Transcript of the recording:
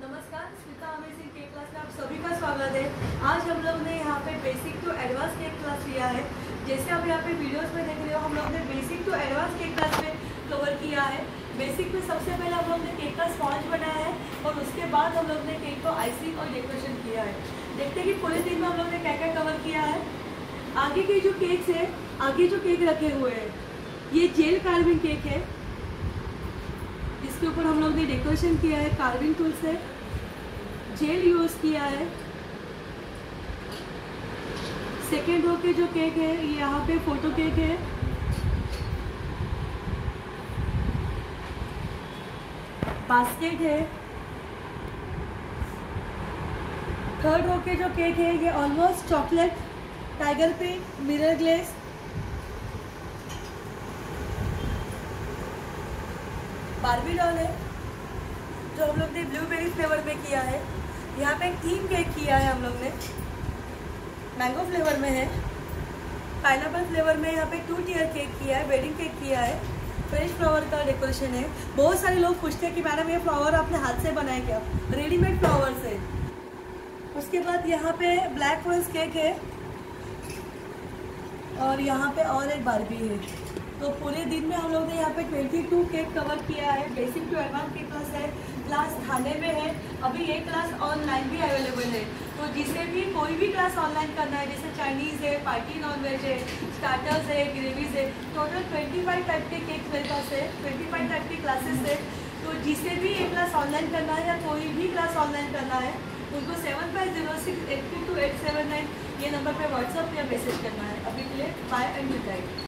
नमस्कार, Smita amazing cake class में आप सभी का स्वागत है। आज हम लोग ने यहाँ पे basic to advance cake class लिया है। जैसे आप यहाँ पे वीडियोस में देख रहे हो, हम लोग ने basic to advance cake class में कवर किया है। बेसिक में सबसे पहले हम लोग ने केक का स्पॉन्ज बनाया है और उसके बाद हम लोग ने केक को आइसिंग और डेकोरेशन किया है। देखते हैं कि पूरे दिन में हम लोग ने क्या क्या कवर किया है। आगे के जो केक्स है, आगे जो केक रखे हुए हैं, ये जेल कार्विंग केक है। इसके ऊपर हम लोग ने डेकोरेशन किया है कार्विंग टूल से, जेल यूज किया है। सेकेंड रो के जो केक है, ये यहाँ पे फोटो केक है। बास्केट है। थर्ड रो के जो केक है, ये almost chocolate, tiger pink, mirror glaze. Barbie doll है जो हम लोग ने ब्लूबेरी फ्लेवर में किया है। यहाँ पे थीम केक किया है हम लोग ने, मैंगो फ्लेवर में है, पाइनएप्पल फ्लेवर में। यहाँ पे 2 टियर केक किया है, वेडिंग केक किया है, फ्रेश फ्लावर का डेकोरेशन है। बहुत सारे लोग पूछते हैं कि मैडम ये फ्लावर आपने हाथ से बनाए क्या? रेडीमेड फ्लावर से। उसके बाद यहाँ पे ब्लैक फॉरेस्ट केक है और यहाँ पे और एक बार्बी है। तो पूरे दिन में हम लोग ने यहाँ पे 22 केक कवर किया है। Basic to advance cake class है, क्लास थाने में है। अभी ये क्लास ऑनलाइन भी अवेलेबल है। तो जिसे भी कोई भी क्लास ऑनलाइन करना है, जैसे चाइनीज़ है, पार्टी नॉनवेज है, स्टार्टर्स है, ग्रेवीज है, टोटल 25 टाइप के केक मेरे पास है, 25 टाइप की क्लासेस है। तो जिसे भी ये क्लास ऑनलाइन करना है या कोई भी क्लास ऑनलाइन करना है, उनको 7506822879 ये नंबर पर व्हाट्सअप या मैसेज करना है। अभी के लिए बाय एंड गुड नाइट।